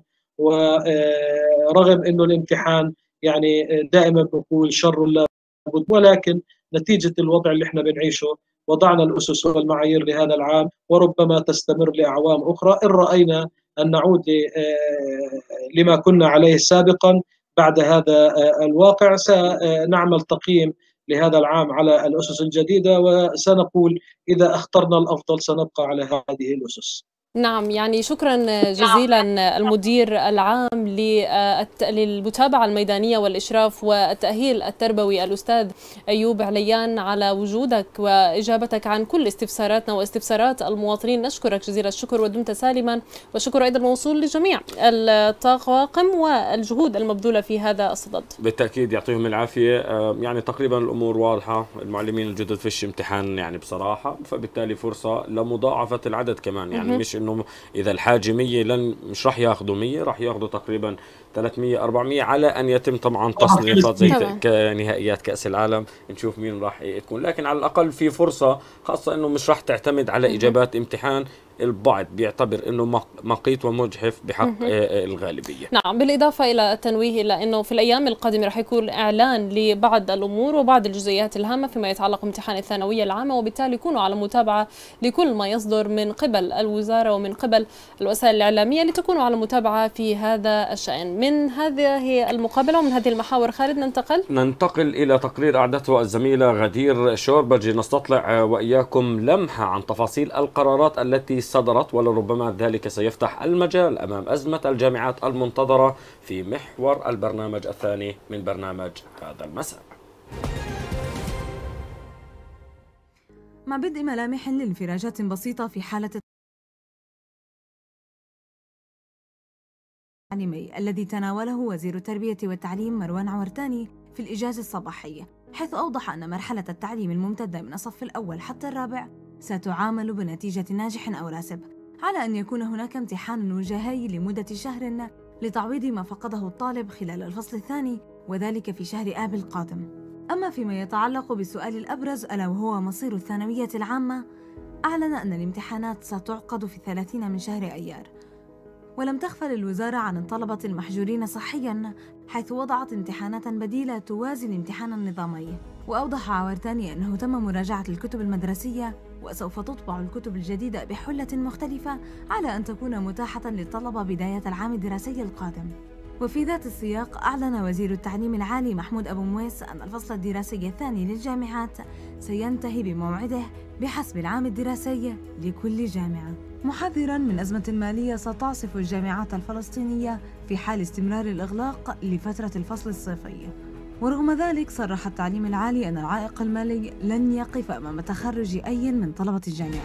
ورغم أنه الامتحان يعني دائما بقول شر لا بد، ولكن نتيجة الوضع اللي احنا بنعيشه وضعنا الأسس والمعايير لهذا العام، وربما تستمر لأعوام أخرى إن رأينا أن نعود لما كنا عليه سابقا. بعد هذا الواقع سنعمل تقييم لهذا العام على الأسس الجديدة، وسنقول إذا اخترنا الأفضل سنبقى على هذه الأسس. نعم، يعني شكرا جزيلا المدير العام للمتابعة الميدانية والإشراف والتأهيل التربوي الأستاذ أيوب عليان على وجودك وإجابتك عن كل استفساراتنا واستفسارات المواطنين. نشكرك جزيل الشكر ودمت سالما، وشكر أيضا موصول لجميع الطاقم والجهود المبذولة في هذا الصدد. بالتأكيد يعطيهم العافية. يعني تقريبا الأمور واضحة، المعلمين الجدد فيش امتحان يعني بصراحة، فبالتالي فرصة لمضاعفة العدد كمان. يعني مش انه اذا الحاجه 100 مش راح ياخذوا 100، راح ياخذوا تقريبا 300 400 على ان يتم طبعا تصنيفات زي كنهائيات كاس العالم، نشوف مين راح يكون. لكن على الاقل في فرصه، خاصه انه مش راح تعتمد على اجابات امتحان البعض بيعتبر انه مقيت ومجحف بحق الغالبيه. نعم، بالاضافه الى التنويه الى انه في الايام القادمه راح يكون اعلان لبعض الامور وبعض الجزئيات الهامه فيما يتعلق بامتحان الثانويه العامه، وبالتالي يكونوا على متابعه لكل ما يصدر من قبل الوزاره ومن قبل الوسائل الاعلاميه لتكونوا على متابعه في هذا الشان. من هذه المقابله ومن هذه المحاور خالد ننتقل الى تقرير اعدته الزميله غدير شوربجي، نستطلع واياكم لمحه عن تفاصيل القرارات التي صدرت، ولربما ذلك سيفتح المجال أمام أزمة الجامعات المنتظرة في محور البرنامج الثاني من برنامج هذا المساء. مع بدء ملامح لانفراجات بسيطة في حالة التعليمي الذي تناوله وزير التربية والتعليم مروان عورتاني في الإجازة الصباحية، حيث أوضح أن مرحلة التعليم الممتدة من الصف الأول حتى الرابع ستعامل بنتيجة ناجح أو راسب، على أن يكون هناك امتحان وجاهي لمدة شهر لتعويض ما فقده الطالب خلال الفصل الثاني، وذلك في شهر آب القادم. أما فيما يتعلق بالسؤال الأبرز ألا وهو مصير الثانوية العامة، أعلن أن الامتحانات ستعقد في 30 من شهر أيار. ولم تغفل الوزارة عن الطلبة المحجورين صحياً، حيث وضعت امتحانات بديلة توازي الامتحان النظامي. وأوضح عورتاني أنه تم مراجعة الكتب المدرسية، وسوف تطبع الكتب الجديدة بحلة مختلفة على أن تكون متاحة للطلبة بداية العام الدراسي القادم. وفي ذات السياق أعلن وزير التعليم العالي محمود أبو مويس أن الفصل الدراسي الثاني للجامعات سينتهي بموعده بحسب العام الدراسي لكل جامعة، محذراً من أزمة مالية ستعصف الجامعات الفلسطينية في حال استمرار الإغلاق لفترة الفصل الصيفي. ورغم ذلك صرح التعليم العالي أن العائق المالي لن يقف أمام تخرج أي من طلبة الجامعة.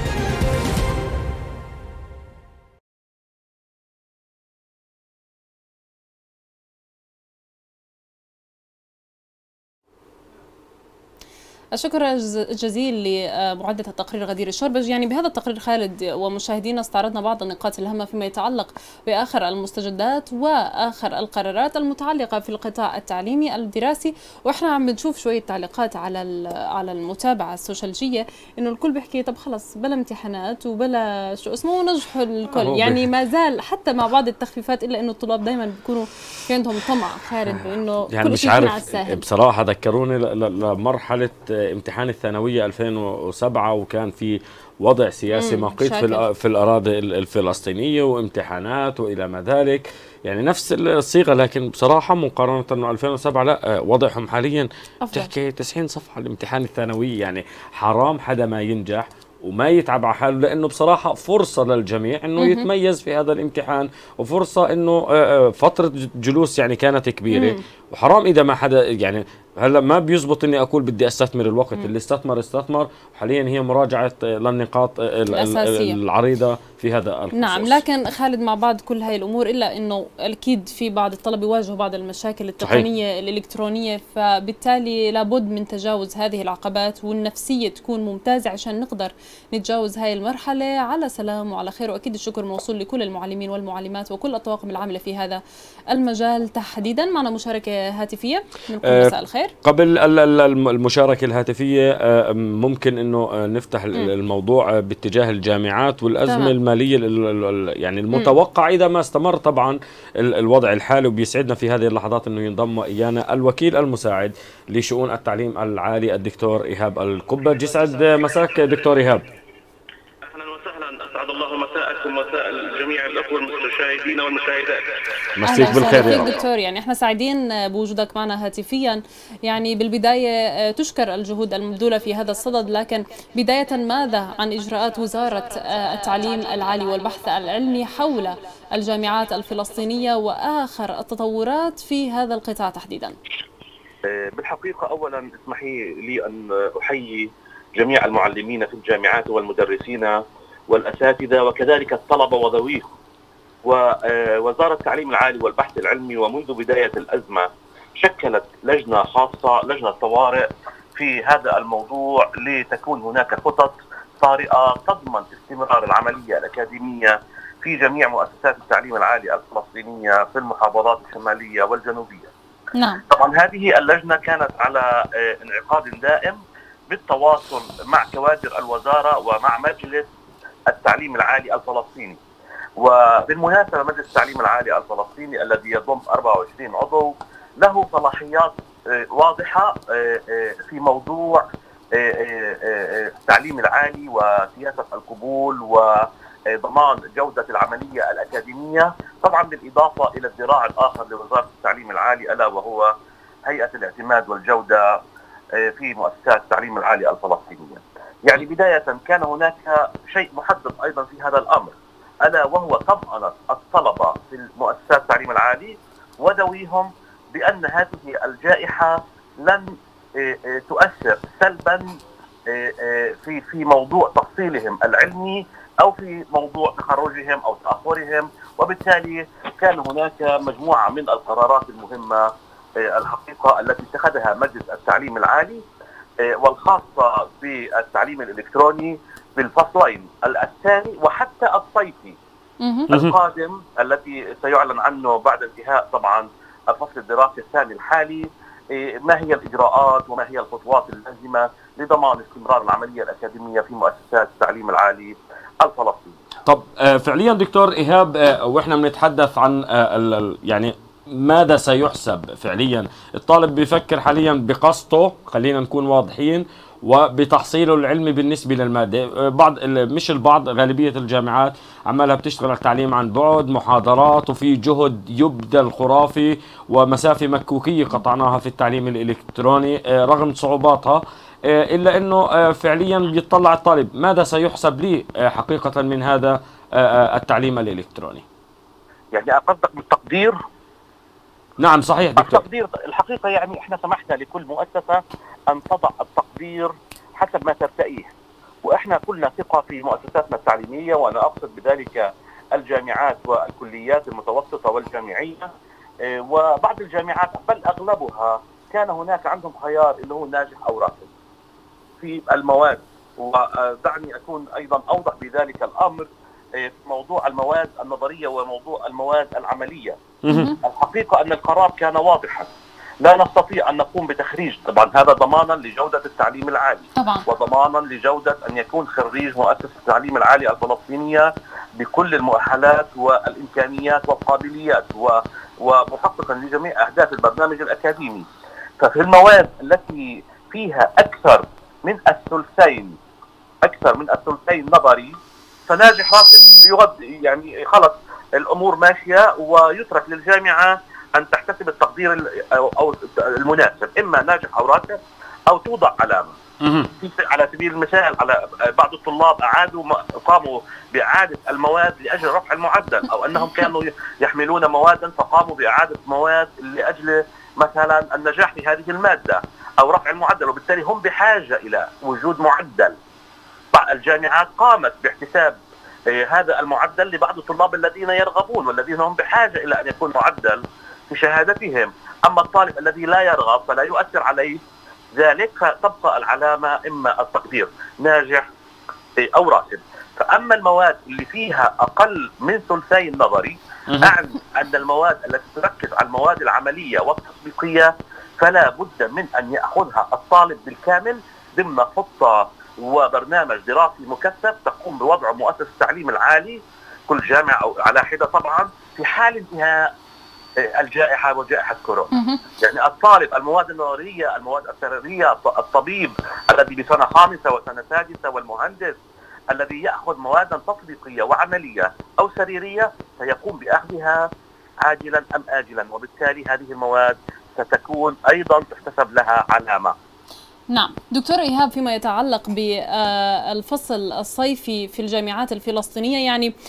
الشكر الجزيل لمعدة التقرير غدير الشوربج. يعني بهذا التقرير خالد ومشاهدينا استعرضنا بعض النقاط الهامة فيما يتعلق بآخر المستجدات وآخر القرارات المتعلقة في القطاع التعليمي الدراسي، واحنا عم بنشوف شوية تعليقات على المتابعة السوشيالجية انه الكل بيحكي طب خلص بلا امتحانات وبلا شو اسمه ونجحوا الكل. يعني ما زال حتى مع بعض التخفيفات الا انه الطلاب دايما بيكونوا في عندهم طمع خالد بانه يعني كل مش شيء عارف بصراحة. ذكروني لمرحلة امتحان الثانوية 2007 وكان في وضع سياسي مقيت في الأراضي الفلسطينية وامتحانات وإلى ما ذلك، يعني نفس الصيغة. لكن بصراحة مقارنة انه 2007 لا، وضعهم حاليا بتحكي 90 صفحة الامتحان الثانوي. يعني حرام حدا ما ينجح وما يتعب على حاله، لانه بصراحه فرصه للجميع انه يتميز في هذا الامتحان، وفرصه انه فتره جلوس يعني كانت كبيره، وحرام اذا ما حدا يعني هلا ما بيزبط اني اقول بدي استثمر الوقت. اللي استثمر. وحاليا هي مراجعه للنقاط الأساسية العريضه في هذا الخصوص. نعم، لكن خالد مع بعض كل هاي الامور الا انه اكيد في بعض الطلبه يواجهوا بعض المشاكل التقنيه الالكترونيه، فبالتالي لابد من تجاوز هذه العقبات والنفسيه تكون ممتازه عشان نقدر نتجاوز هاي المرحله على سلام وعلى خير. واكيد الشكر موصول لكل المعلمين والمعلمات وكل الطواقم العامله في هذا المجال تحديدا. معنا مشاركه هاتفيه منكم، مساء الخير. قبل المشاركة الهاتفية ممكن انه نفتح الموضوع باتجاه الجامعات والأزمة المالية يعني المتوقع اذا ما استمر طبعا الوضع الحالي. وبيسعدنا في هذه اللحظات انه ينضم الينا الوكيل المساعد لشؤون التعليم العالي الدكتور إيهاب القبة. يسعد مساك دكتور إيهاب. أسعد الله مساءكم ومساء الجميع الأخوة المشاهدين والمشاهدات. مسيك بالخير يا دكتور. يعني احنا سعيدين بوجودك معنا هاتفيا. يعني بالبداية تشكر الجهود المبذولة في هذا الصدد، لكن بداية ماذا عن إجراءات وزارة التعليم العالي والبحث العلمي حول الجامعات الفلسطينية وآخر التطورات في هذا القطاع تحديدا؟ بالحقيقة أولا اسمحي لي أن أحيي جميع المعلمين في الجامعات والمدرسين والأساتذة وكذلك الطلبة وذويهم ووزارة التعليم العالي والبحث العلمي. ومنذ بداية الأزمة شكلت لجنة خاصة، لجنة طوارئ في هذا الموضوع، لتكون هناك خطط طارئة تضمن استمرار العملية الأكاديمية في جميع مؤسسات التعليم العالي الفلسطينية في المحافظات الشمالية والجنوبية. نعم. طبعا هذه اللجنة كانت على انعقاد دائم بالتواصل مع كوادر الوزارة ومع مجلس التعليم العالي الفلسطيني. وبالمناسبة مجلس التعليم العالي الفلسطيني الذي يضم 24 عضو له صلاحيات واضحة في موضوع التعليم العالي وسياسة القبول وضمان جودة العملية الأكاديمية، طبعا بالإضافة إلى الذراع الآخر لوزارة التعليم العالي ألا وهو هيئة الاعتماد والجودة في مؤسسات التعليم العالي الفلسطينية. يعني بداية كان هناك شيء محدد أيضا في هذا الأمر، ألا وهو طمأنة الطلبة في مؤسسات التعليم العالي وذويهم بأن هذه الجائحة لن تؤثر سلبا في موضوع تحصيلهم العلمي أو في موضوع تخرجهم أو تأخرهم. وبالتالي كان هناك مجموعة من القرارات المهمة الحقيقة التي اتخذها مجلس التعليم العالي والخاصة بالتعليم الإلكتروني بالفصلين الثاني وحتى الصيفي القادم الذي سيعلن عنه بعد انتهاء طبعا الفصل الدراسي الثاني الحالي. ما هي الإجراءات وما هي الخطوات اللازمة لضمان استمرار العملية الأكاديمية في مؤسسات التعليم العالي الفلسطيني. طب فعليا دكتور إيهاب، وإحنا بنتحدث عن يعني ماذا سيحسب فعليا؟ الطالب بيفكر حاليا بقسطه، خلينا نكون واضحين، وبتحصيله العلمي بالنسبة للمادة. مش البعض، غالبية الجامعات عمالها بتشتغل على التعليم عن بعد، محاضرات، وفي جهد يبذل خرافي ومسافة مكوكية قطعناها في التعليم الإلكتروني رغم صعوباتها، إلا أنه فعليا بيطلع الطالب ماذا سيحسب لي حقيقة من هذا التعليم الإلكتروني. يعني قصدك بالتقدير؟ نعم صحيح دكتور. التقدير الحقيقة يعني احنا سمحنا لكل مؤسسة أن تضع التقدير حسب ما ترتئيه، وإحنا كلنا ثقة في مؤسساتنا التعليمية، وأنا أقصد بذلك الجامعات والكليات المتوسطة والجامعية. وبعض الجامعات بل أغلبها كان هناك عندهم خيار اللي هو ناجح أو راسب في المواد. ودعني أكون أيضا أوضح بذلك الأمر في موضوع المواد النظرية وموضوع المواد العملية. الحقيقة أن القرار كان واضحا، لا نستطيع أن نقوم بتخريج، طبعا هذا ضمانا لجودة التعليم العالي طبعا، وضمانا لجودة أن يكون خريج مؤسسة التعليم العالي الفلسطينية بكل المؤهلات والإمكانيات والقابليات ومحققا لجميع أهداف البرنامج الأكاديمي. ففي المواد التي فيها أكثر من الثلثين نظري فناجح راسب يعني خلص الأمور ماشية، ويترك للجامعة أن تحتسب التقدير أو المناسب، إما ناجح أو راسب أو توضع علامة. على سبيل المثال على بعض الطلاب قاموا بإعادة المواد لأجل رفع المعدل، أو أنهم كانوا يحملون موادا فقاموا بإعادة مواد لأجل مثلا النجاح في هذه المادة أو رفع المعدل، وبالتالي هم بحاجة إلى وجود معدل. الجامعات قامت باحتساب هذا المعدل لبعض الطلاب الذين يرغبون والذين هم بحاجة إلى أن يكون معدل في شهادتهم. أما الطالب الذي لا يرغب فلا يؤثر عليه ذلك، فتبقى العلامة إما التقدير ناجح أو راسب. فأما المواد اللي فيها أقل من ثلثي النظري، أعني أن المواد التي تركز على المواد العملية والتطبيقية فلا بد من أن يأخذها الطالب بالكامل ضمن خطة وبرنامج دراسي مكثف تقوم بوضعه مؤسسة التعليم العالي، كل جامعة أو على حدة طبعا، في حال انتهاء الجائحة وجائحة كورونا. يعني الطالب المواد النظرية، المواد السريرية، الطبيب الذي بسنة 5 وسنة 6 والمهندس الذي يأخذ مواد تطبيقية وعملية أو سريرية سيقوم بأخذها عاجلا أم آجلا، وبالتالي هذه المواد ستكون أيضا تحتسب لها علامة. نعم دكتور إيهاب، فيما يتعلق بالفصل الصيفي في الجامعات الفلسطينية،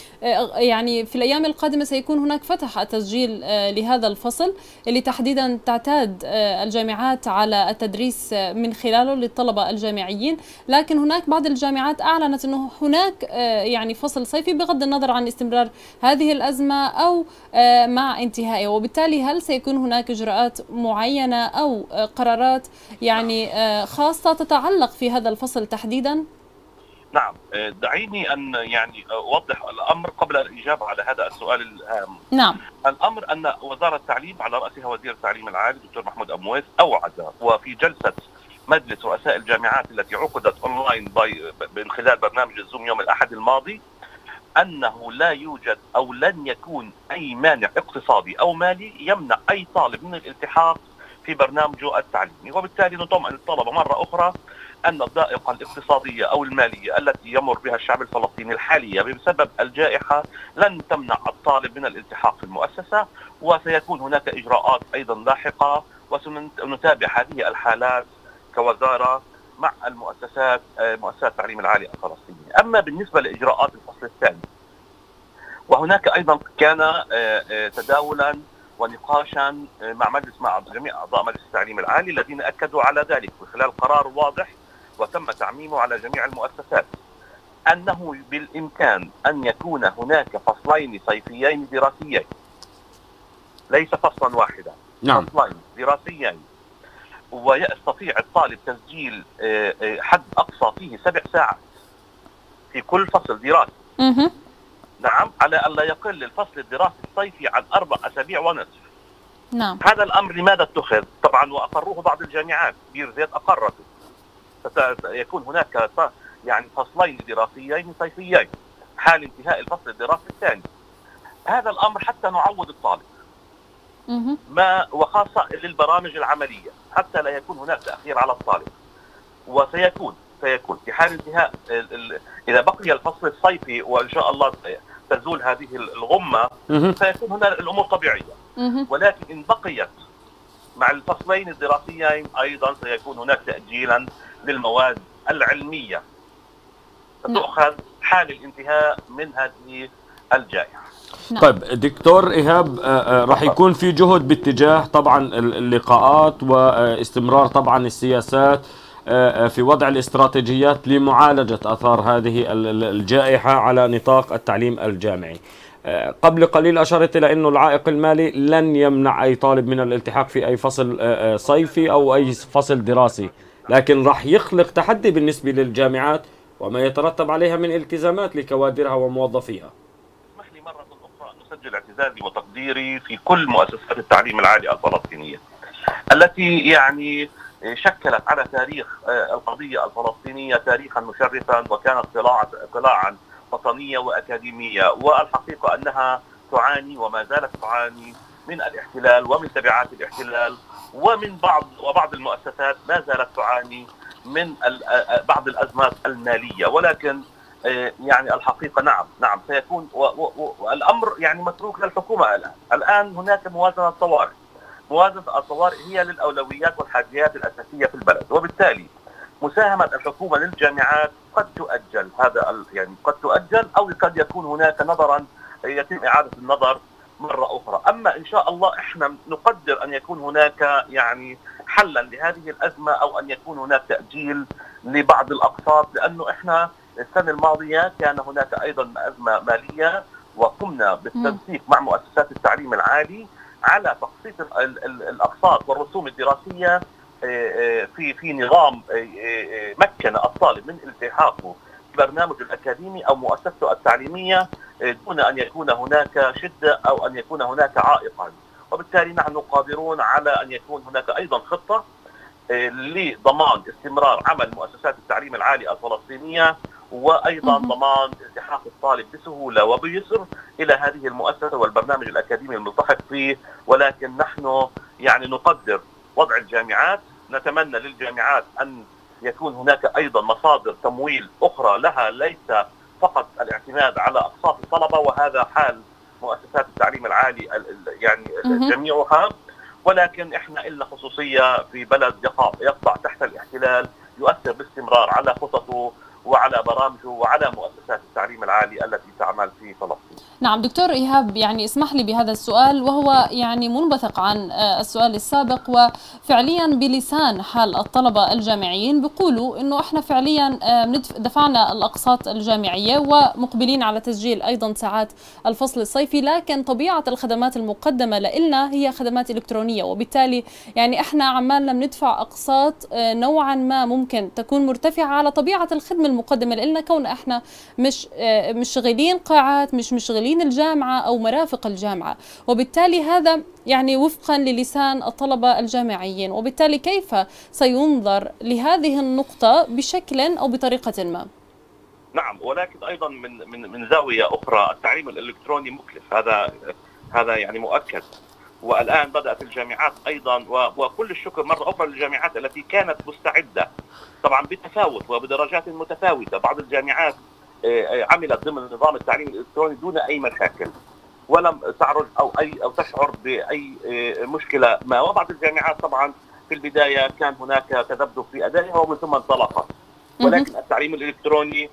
يعني في الأيام القادمة سيكون هناك فتح التسجيل لهذا الفصل اللي تحديدا تعتاد الجامعات على التدريس من خلاله للطلبة الجامعيين، لكن هناك بعض الجامعات أعلنت أنه هناك يعني فصل صيفي بغض النظر عن استمرار هذه الأزمة أو مع انتهائها، وبالتالي هل سيكون هناك إجراءات معينة أو قرارات يعني خاصة تتعلق في هذا الفصل تحديدا؟ نعم، دعيني أن يعني أوضح الأمر قبل الإجابة على هذا السؤال الهام. نعم. الأمر أن وزارة التعليم على رأسها وزير التعليم العالي دكتور محمود أبو مويس أوعد، وفي جلسة مجلس رؤساء الجامعات التي عقدت أونلاين من خلال برنامج الزوم يوم الأحد الماضي، أنه لا يوجد أو لن يكون أي مانع اقتصادي أو مالي يمنع أي طالب من الالتحاق في برنامجه التعليمي، وبالتالي نطمئن الطلبة مرة أخرى أن الضائقة الاقتصادية أو المالية التي يمر بها الشعب الفلسطيني الحالية بسبب الجائحة لن تمنع الطالب من الالتحاق في المؤسسة، وسيكون هناك إجراءات أيضا لاحقة، وسنتابع هذه الحالات كوزارة مع مؤسسات التعليم العالي الفلسطيني. أما بالنسبة لإجراءات الفصل الثاني، وهناك أيضا كان تداولا ونقاشا مع جميع أعضاء مجلس التعليم العالي الذين أكدوا على ذلك من خلال قرار واضح وتم تعميمه على جميع المؤسسات، أنه بالإمكان أن يكون هناك فصلين صيفيين دراسيين، ليس فصلا واحدا. نعم. فصلين دراسيين، ويستطيع الطالب تسجيل حد أقصى فيه 7 ساعات في كل فصل دراسي. نعم، على أن لا يقل الفصل الدراسي الصيفي عن 4 أسابيع ونصف. نعم. هذا الأمر لماذا اتخذ؟ طبعا وأقروه بعض الجامعات، بير زيت أقرته، يكون هناك يعني فصلين دراسيين صيفيين حال انتهاء الفصل الدراسي الثاني. هذا الأمر حتى نعود الطالب ما، وخاصة للبرامج العملية، حتى لا يكون هناك تأخير على الطالب. وسيكون في حال انتهاء إذا بقي الفصل الصيفي وإن شاء الله تزول هذه الغمة، سيكون هنا الأمور طبيعية. ولكن إن بقيت مع الفصلين الدراسيين أيضا سيكون هناك تأجيلا للمواد العلمية ستؤخذ حال الانتهاء من هذه الجائحة. طيب دكتور إيهاب، راح يكون في جهد باتجاه طبعا اللقاءات واستمرار طبعا السياسات في وضع الاستراتيجيات لمعالجة آثار هذه الجائحة على نطاق التعليم الجامعي. قبل قليل أشرت إلى أنه العائق المالي لن يمنع أي طالب من الالتحاق في أي فصل صيفي أو أي فصل دراسي، لكن راح يخلق تحدي بالنسبة للجامعات وما يترتب عليها من التزامات لكوادرها وموظفيها. اسمح لي مرة أخرى أن أسجل اعتزازي وتقديري في كل مؤسسات التعليم العالي الفلسطينية التي يعني شكلت على تاريخ القضية الفلسطينية تاريخا مشرفا، وكانت قلاعا وطنية وأكاديمية، والحقيقة أنها تعاني وما زالت تعاني من الاحتلال ومن تبعات الاحتلال، ومن بعض المؤسسات ما زالت تعاني من بعض الأزمات المالية. ولكن يعني الحقيقة نعم سيكون، والأمر يعني متروك للحكومة الآن هناك موازنة طوارئ. موازنة الطوارئ هي للأولويات والحاجيات الأساسية في البلد، وبالتالي مساهمة الحكومة للجامعات قد تؤجل، قد تؤجل أو قد يكون هناك نظرا يتم إعادة النظر مرة أخرى. أما إن شاء الله إحنا نقدر أن يكون هناك يعني حلا لهذه الأزمة، أو أن يكون هناك تأجيل لبعض الأقساط، لأنه إحنا السنة الماضية كان هناك أيضا أزمة مالية، وقمنا بالتنسيق مع مؤسسات التعليم العالي على تقسيط الأقساط والرسوم الدراسية في نظام مكن الطالب من التحاقه برنامج الأكاديمي أو مؤسسته التعليمية دون أن يكون هناك شدة أو أن يكون هناك عائقا. وبالتالي نحن قادرون على أن يكون هناك أيضا خطة لضمان استمرار عمل مؤسسات التعليم العالي الفلسطينية، وأيضا ضمان التحاق الطالب بسهولة وبيسر إلى هذه المؤسسة والبرنامج الأكاديمي الملتحق فيه. ولكن نحن يعني نقدر وضع الجامعات، نتمنى للجامعات أن يكون هناك أيضا مصادر تمويل أخرى لها، ليس فقط الاعتماد على أقساط الطلبة، وهذا حال مؤسسات التعليم العالي يعني جميعها. ولكن احنا إلنا خصوصية في بلد يقع تحت الاحتلال، يؤثر باستمرار على خططه وعلى برامجه وعلى مؤسسات التعليم العالي التي تعمل في فلسطين. نعم دكتور إيهاب، يعني اسمح لي بهذا السؤال، وهو يعني منبثق عن السؤال السابق، وفعليا بلسان حال الطلبة الجامعيين بيقولوا إنه إحنا فعليا دفعنا الأقساط الجامعية ومقبلين على تسجيل أيضا ساعات الفصل الصيفي، لكن طبيعة الخدمات المقدمة لنا هي خدمات إلكترونية، وبالتالي يعني إحنا عمالنا بندفع أقساط نوعا ما ممكن تكون مرتفعة على طبيعة الخدمة المقدمة لنا، كون إحنا مش شغالين قاعات، مش مشغلين الجامعة أو مرافق الجامعة، وبالتالي هذا يعني وفقا للسان الطلبة الجامعيين. وبالتالي كيف سينظر لهذه النقطة بشكل أو بطريقة ما؟ نعم، ولكن أيضا من زاوية أخرى التعليم الإلكتروني مكلف، هذا يعني مؤكد. والآن بدأت الجامعات أيضا، وكل الشكر مرة أخرى للجامعات التي كانت مستعدة طبعا بتفاوت وبدرجات متفاوتة. بعض الجامعات عملت ضمن نظام التعليم الإلكتروني دون أي مشاكل، ولم تعرج أو تشعر بأي مشكلة ما. وبعض الجامعات طبعا في البداية كان هناك تذبذب في أدائها ومن ثم انطلقت. ولكن التعليم الإلكتروني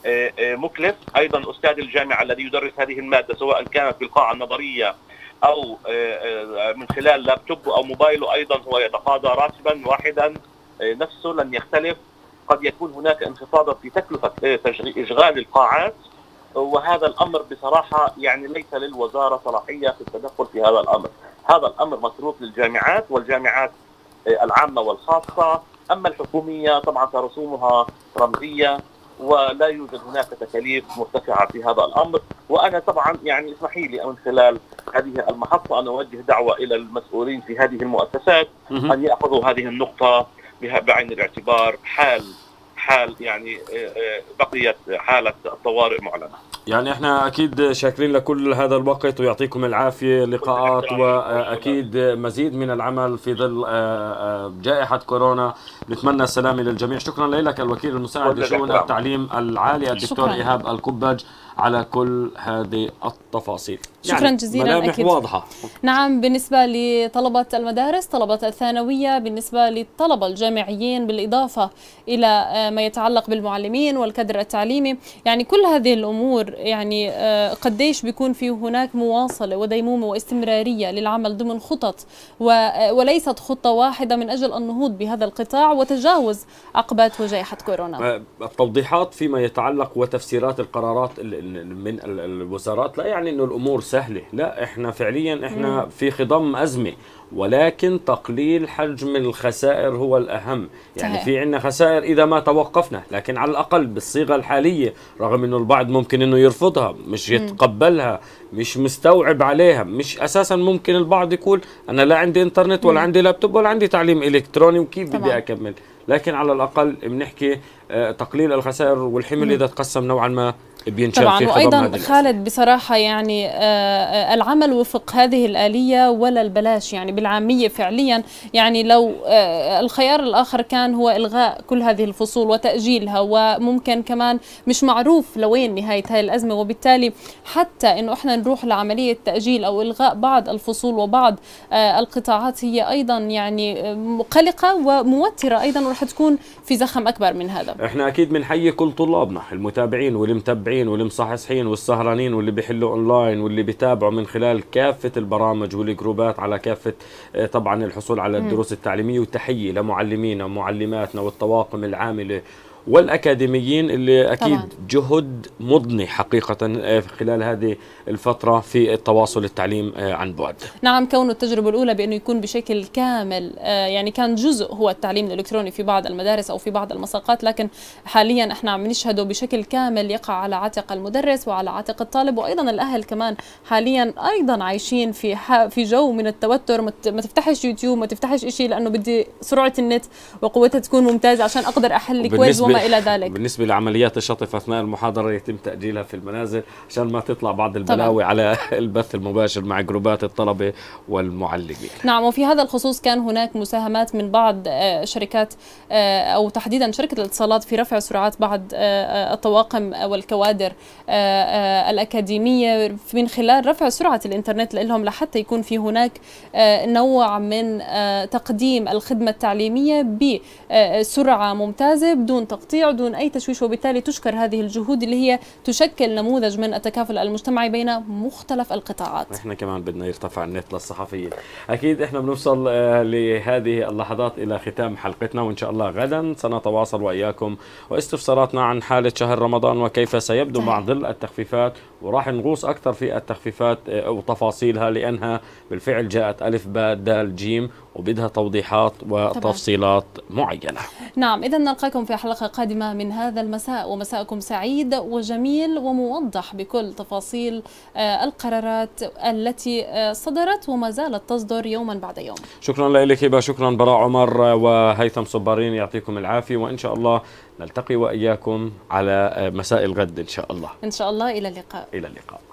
مكلف. أيضا أستاذ الجامعة الذي يدرس هذه المادة سواء كانت في القاعة النظرية أو من خلال لابتوب أو موبايله، أيضا هو يتقاضى راتبا واحدا نفسه لن يختلف. قد يكون هناك انخفاض في تكلفة إشغال القاعات، وهذا الأمر بصراحة يعني ليس للوزارة صلاحية في التدخل في هذا الأمر. هذا الأمر متروك للجامعات والجامعات العامة والخاصة. أما الحكومية طبعا فرسومها رمزية ولا يوجد هناك تكاليف مرتفعة في هذا الأمر. وأنا طبعا يعني اسمحي لي من خلال هذه المحطة أن أوجه دعوة إلى المسؤولين في هذه المؤسسات أن يأخذوا هذه النقطة بعين الاعتبار حال يعني بقية حالة الطوارئ معلنة. يعني احنا اكيد شاكرين لكل هذا الوقت ويعطيكم العافية، لقاءات واكيد مزيد من العمل في ظل جائحة كورونا. نتمنى السلامة للجميع. شكرا لك الوكيل المساعد لشؤون التعليم العالي الدكتور إيهاب الكبج على كل هذه التفاصيل. شكرا يعني جزيلا. ملامح أكيد واضحة. نعم، بالنسبة لطلبة المدارس، طلبة الثانوية، بالنسبة للطلبة الجامعيين، بالإضافة إلى ما يتعلق بالمعلمين والكادر التعليمي، يعني كل هذه الأمور يعني قديش بيكون في هناك مواصلة وديمومة واستمرارية للعمل ضمن خطط وليست خطة واحدة من أجل النهوض بهذا القطاع وتجاوز عقبات وجائحة كورونا. التوضيحات فيما يتعلق وتفسيرات القرارات من الوزارات لا يعني أنه الأمور سهلة، لا، احنا فعليا احنا في خضم أزمة، ولكن تقليل حجم الخسائر هو الأهم. يعني في عندنا خسائر إذا ما توقفنا، لكن على الأقل بالصيغة الحالية، رغم أنه البعض ممكن أنه يرفضها، مش يتقبلها، مش مستوعب عليها، مش أساسا ممكن البعض يقول أنا لا عندي إنترنت ولا عندي لابتوب ولا عندي تعليم إلكتروني وكيف بدي أكمل. لكن على الأقل بنحكي تقليل الخسائر والحمل إذا تقسم نوعا ما طبعا. وأيضا خالد بصراحة يعني العمل وفق هذه الآلية ولا البلاش، يعني بالعامية فعليا. يعني لو الخيار الآخر كان هو إلغاء كل هذه الفصول وتأجيلها، وممكن كمان مش معروف لوين نهاية هذه الأزمة، وبالتالي حتى إنه إحنا نروح لعملية تأجيل أو إلغاء بعض الفصول وبعض القطاعات هي أيضا يعني قلقة وموترة أيضا، ورح تكون في زخم أكبر من هذا. إحنا أكيد بنحيي كل طلابنا المتابعين والمتابعين المتابعين والمصحصحين والسهرانين واللي بيحلوا اونلاين واللي بيتابعوا من خلال كافة البرامج والجروبات على كافة طبعا الحصول على الدروس التعليمية. وتحية لمعلمينا ومعلماتنا والطواقم العاملة والأكاديميين اللي أكيد طبعا جهد مضني حقيقة خلال هذه الفترة في التواصل التعليم عن بعد. نعم، كونه التجربة الأولى بأنه يكون بشكل كامل، يعني كان جزء هو التعليم الإلكتروني في بعض المدارس أو في بعض المساقات، لكن حاليا احنا عم نشهده بشكل كامل يقع على عاتق المدرس وعلى عاتق الطالب، وأيضا الأهل كمان حاليا أيضا عايشين في جو من التوتر. ما تفتحش يوتيوب، ما تفتحش إشي، لأنه بدي سرعة النت وقوتها تكون ممتازة عشان أقدر أحل كويز وما إلى ذلك. بالنسبة لعمليات الشطف أثناء المحاضرة يتم تأجيلها في المنازل عشان ما تطلع بعض البلاوي طبعا على البث المباشر مع جروبات الطلبة والمعلمين. نعم، وفي هذا الخصوص كان هناك مساهمات من بعض شركات أو تحديدا شركة الاتصالات في رفع سرعات بعض الطواقم والكوادر الأكاديمية من خلال رفع سرعة الإنترنت لهم، لحتى يكون في هناك نوع من تقديم الخدمة التعليمية بسرعة ممتازة بدون تقطيع دون أي تشويش. وبالتالي تشكر هذه الجهود اللي هي تشكل نموذج من التكافل المجتمعي بين مختلف القطاعات. احنا كمان بدنا يرتفع النت للصحفيين. اكيد احنا بنوصل لهذه اللحظات الى ختام حلقتنا، وان شاء الله غدا سنتواصل واياكم واستفساراتنا عن حالة شهر رمضان وكيف سيبدو مع ظل التخفيفات، وراح نغوص اكثر في التخفيفات وتفاصيلها لانها بالفعل جاءت الف باء دال جيم وبدها توضيحات وتفصيلات معينة. نعم، إذا نلقاكم في حلقة قادمة من هذا المساء، ومساءكم سعيد وجميل وموضح بكل تفاصيل القرارات التي صدرت وما زالت تصدر يوما بعد يوم. شكرا لك هبة، شكرا براء عمر وهيثم صبارين، يعطيكم العافية، وإن شاء الله نلتقي وإياكم على مساء الغد إن شاء الله. إن شاء الله، إلى اللقاء. إلى اللقاء.